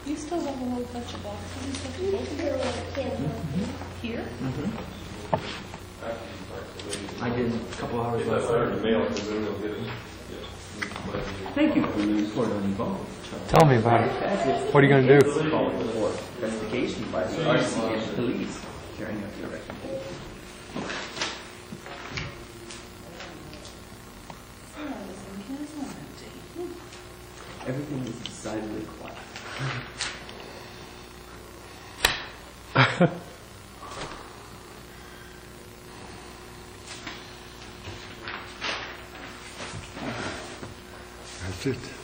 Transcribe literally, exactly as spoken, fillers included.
You still have a whole bunch of boxes and stuff to go through? Mm-hmm. Here? Mm-hmm. I did a couple hours last night. Thank you for the report on involved. Tell me about it. What are you going to do? Call for investigation by the R C and police carrying out your recommendation. Everything is decidedly quiet. That's it.